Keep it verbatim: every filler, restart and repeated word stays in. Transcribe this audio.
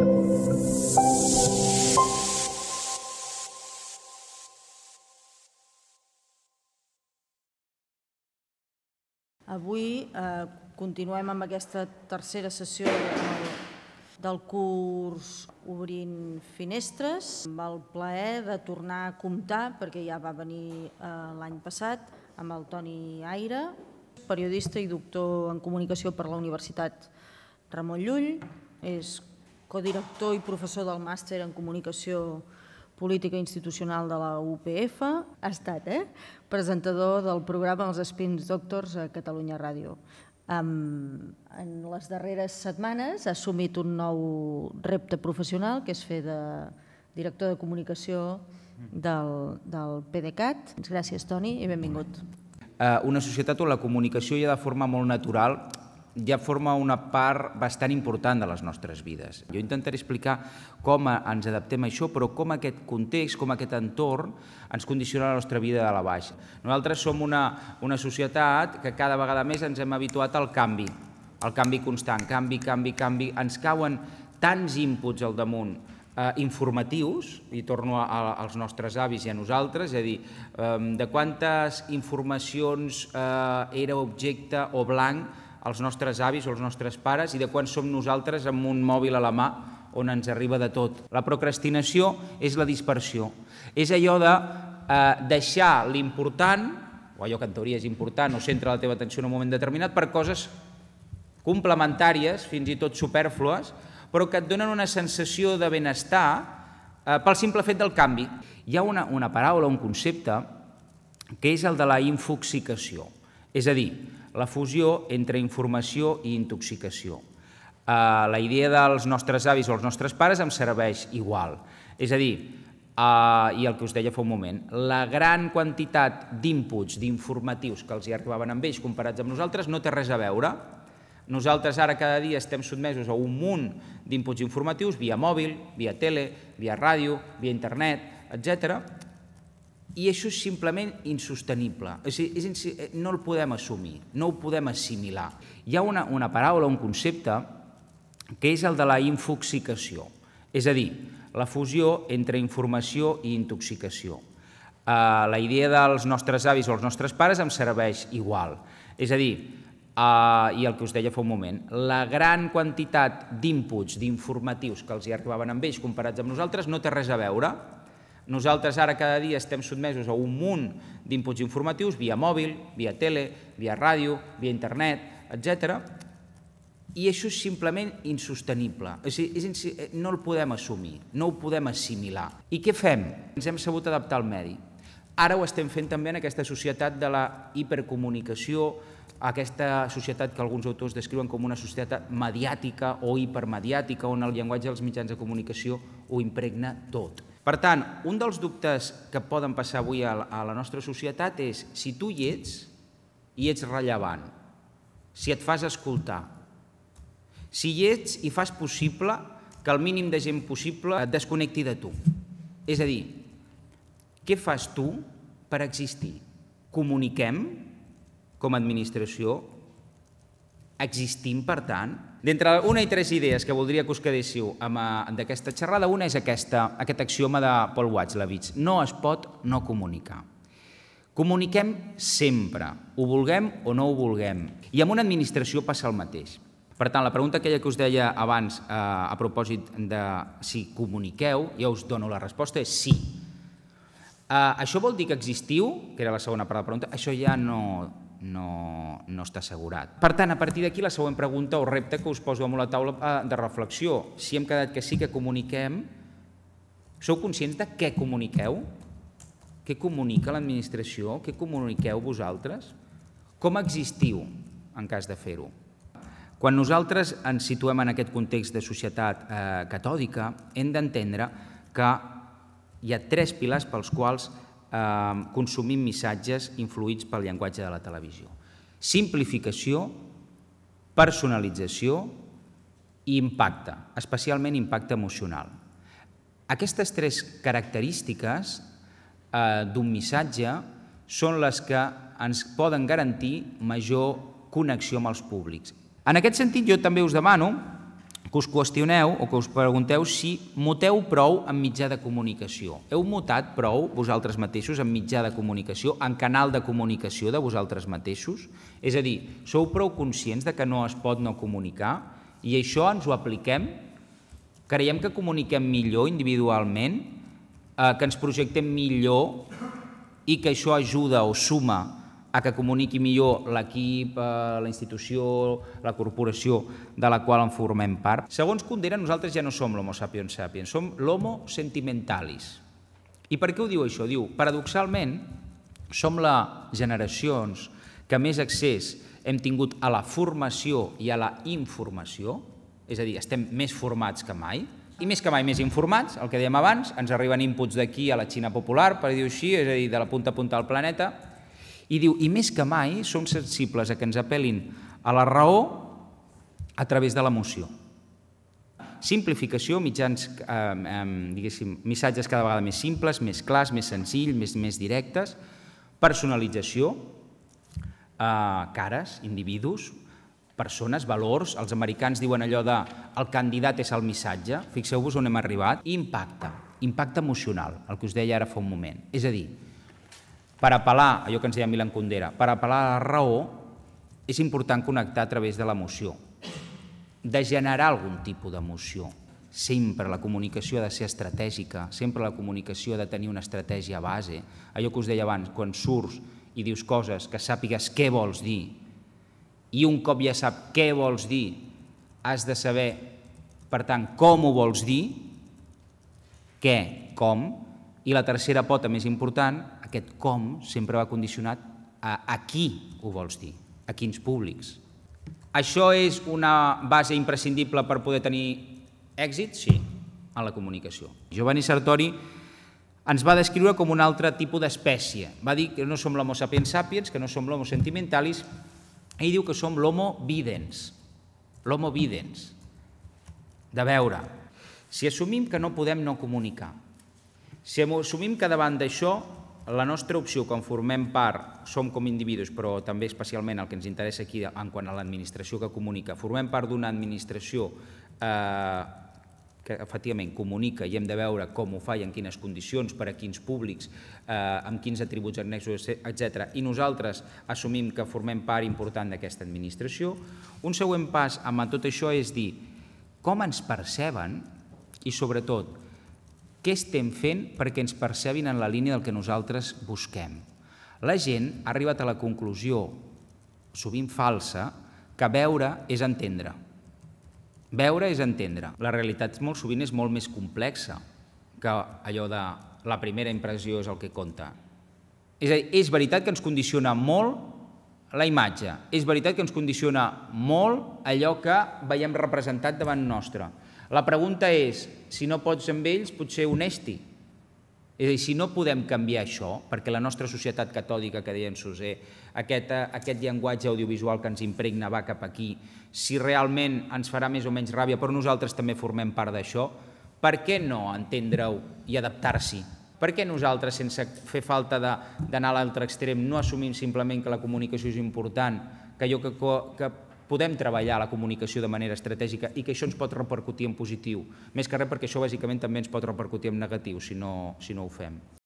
Avui eh, continuem amb aquesta tercera sessió del, del curs Obrint Finestres, amb el plaer de tornar a comptar, perquè ja va venir eh, l'any passat, amb el Toni Aire, periodista i doctor en comunicació per la Universitat Ramon Llull, és codirector i professor del màster en comunicació política institucional de la U P F, ha estat eh? presentador del programa Els Spin Doctors a Catalunya Ràdio. Um, en les darreres setmanes ha assumit un nou repte professional, que és fer de director de comunicació del, del PDeCAT. Gràcies, Toni, i benvingut. Una societat on la comunicació ja de forma molt natural ja forma una part bastant important de les nostres vides. Jo intentaré explicar com ens adaptem a això, però com aquest context, com aquest entorn ens condiciona la nostra vida de la baixa. Nosaltres som una, una societat que cada vegada més ens hem habituat al canvi, al canvi constant, canvi, canvi, canvi. Ens cauen tants inputs al damunt eh, informatius, i torno a, a, als nostres avis i a nosaltres, és a dir, eh, de quantes informacions eh, era objecte o blanc els nostres avis o els nostres pares i de quan som nosaltres amb un mòbil a la mà on ens arriba de tot. La procrastinació és la dispersió. És allò de eh, deixar l'important, o allò que en teoria és important o centra la teva atenció en un moment determinat, per coses complementàries, fins i tot supèrflues, però que et donen una sensació de benestar eh, pel simple fet del canvi. Hi ha una, una paraula, un concepte, que és el de la infoxicació. És a dir, la fusió entre informació i intoxicació. La idea dels nostres avis o els nostres pares em serveix igual. És a dir, i el que us deia fa un moment, la gran quantitat d'inputs, d'informatius que els hi arribaven amb ells comparats amb nosaltres no té res a veure. Nosaltres ara cada dia estem sotmesos a un munt d'inputs informatius via mòbil, via tele, via ràdio, via internet, etcètera. I això és simplement insostenible. O sigui, és, no el podem assumir, no ho podem assimilar. Hi ha una, una paraula, un concepte, que és el de la infoxicació. És a dir, la fusió entre informació i intoxicació. Uh, la idea dels nostres avis o els nostres pares em serveix igual. És a dir, uh, i el que us deia fa un moment, la gran quantitat d'inputs, d'informatius que els hi arribaven amb ells comparats amb nosaltres no té res a veure. Nosaltres ara cada dia estem sotmesos a un munt d'inputs informatius via mòbil, via tele, via ràdio, via internet, etcètera. I això és simplement insostenible. O sigui, és, no el podem assumir, no ho podem assimilar. I què fem? Ens hem sabut adaptar al medi. Ara ho estem fent també en aquesta societat de la hipercomunicació, aquesta societat que alguns autors descriuen com una societat mediàtica o hipermediàtica, on el llenguatge dels mitjans de comunicació ho impregna tot. Per tant, un dels dubtes que poden passar avui a la nostra societat és si tu hi ets i ets rellevant, si et fas escoltar, si hi ets i fas possible que el mínim de gent possible et desconnecti de tu. És a dir, què fas tu per existir? Comuniquem com a administració? Existim, per tant? D'entre una i tres idees que voldria que us quedéssiu d'aquesta xerrada, una és aquesta, aquest axioma de Paul Watzlawick. No es pot no comunicar. Comuniquem sempre, ho vulguem o no ho vulguem. I amb una administració passa el mateix. Per tant, la pregunta aquella que us deia abans eh, a propòsit de si comuniqueu, ja us dono la resposta, és sí. Eh, això vol dir que existiu? Que era la segona part de la pregunta. Això ja no... No, no està assegurat. Per tant, a partir d'aquí, la següent pregunta o repte que us poso damunt la taula de reflexió. Si hem quedat que sí que comuniquem, sou conscients de què comuniqueu? Què comunica l'administració? Què comuniqueu vosaltres? Com existiu en cas de fer-ho? Quan nosaltres ens situem en aquest context de societat eh, catòdica, hem d'entendre que hi ha tres pilars pels quals consumim missatges influïts pel llenguatge de la televisió. Simplificació, personalització i impacte, especialment impacte emocional. Aquestes tres característiques d'un missatge són les que ens poden garantir major connexió amb els públics. En aquest sentit, jo també us demano que que us qüestioneu o que us pregunteu si muteu prou en mitjà de comunicació. Heu mutat prou vosaltres mateixos en mitjà de comunicació, en canal de comunicació de vosaltres mateixos? És a dir, sou prou conscients de que no es pot no comunicar i això ens ho apliquem? Creiem que comuniquem millor individualment, que ens projectem millor i que això ajuda o suma a que comuniqui millor l'equip, la institució, la corporació de la qual en formem part. Segons Kundera, nosaltres ja no som l'homo sapiens sapiens, som l'homo sentimentalis. I per què ho diu això? Diu, paradoxalment, som les generacions que més accés hem tingut a la formació i a la informació, és a dir, estem més formats que mai, i més que mai més informats, el que dèiem abans, ens arriben inputs d'aquí a la Xina popular, per dir-ho així, és a dir, de la punta a punta del planeta, i diu, i més que mai som sensibles a que ens apel·lin a la raó a través de l'emoció. Simplificació, mitjans, eh, diguéssim, missatges cada vegada més simples, més clars, més senzills, més, més directes, personalització, eh, cares, individus, persones, valors, els americans diuen allò de el candidat és el missatge, fixeu-vos on hem arribat, i impacte, impacte emocional, el que us deia ara fa un moment. És a dir, per apel·lar, allò que ens deia Milan Kundera, per apel·lar a la raó és important connectar a través de l'emoció, de generar algun tipus d'emoció. Sempre la comunicació ha de ser estratègica, sempre la comunicació ha de tenir una estratègia base. Allò que us deia abans, quan surts i dius coses que sàpigues què vols dir, i un cop ja sap què vols dir, has de saber, per tant, com ho vols dir, què, com, i la tercera pota més important, aquest com sempre va condicionat a, a qui ho vols dir, a quins públics. Això és una base imprescindible per poder tenir èxit? Sí, en la comunicació. Giovanni Sartori ens va descriure com un altre tipus d'espècie. Va dir que no som l'homo sapiens sapiens, que no som l'homo sentimentalis, ell diu que som l'homo videns, l'homo videns, de veure. Si assumim que no podem no comunicar, si assumim que davant d'això la nostra opció, quan formem part, som com individus, però també especialment el que ens interessa aquí en quant a l'administració que comunica, formem part d'una administració que efectivament comunica i hem de veure com ho fa i en quines condicions, per a quins públics, amb quins atributs annexos, etcètera, i nosaltres assumim que formem part important d'aquesta administració, un següent pas amb tot això és dir com ens perceben i, sobretot, què estem fent perquè ens percebin en la línia del que nosaltres busquem. La gent ha arribat a la conclusió, sovint falsa, que veure és entendre. Veure és entendre. La realitat molt sovint és molt més complexa que allò de la primera impressió és el que compta. És a dir, és veritat que ens condiciona molt la imatge, és veritat que ens condiciona molt allò que veiem representat davant nostre. La pregunta és, si no pots amb ells, potser uneix-t'hi. És a dir, si no podem canviar això, perquè la nostra societat catòlica, que deia en Sosé, aquest, aquest llenguatge audiovisual que ens impregna va cap aquí, si realment ens farà més o menys ràbia, però nosaltres també formem part d'això, per què no entendre-ho i adaptar-s'hi? Per què nosaltres, sense fer falta d'anar a l'altre extrem, no assumim simplement que la comunicació és important, que allò que, que podem treballar la comunicació de manera estratègica i que això ens pot repercutir en positiu, més que res perquè això bàsicament també ens pot repercutir en negatiu si no, si no ho fem.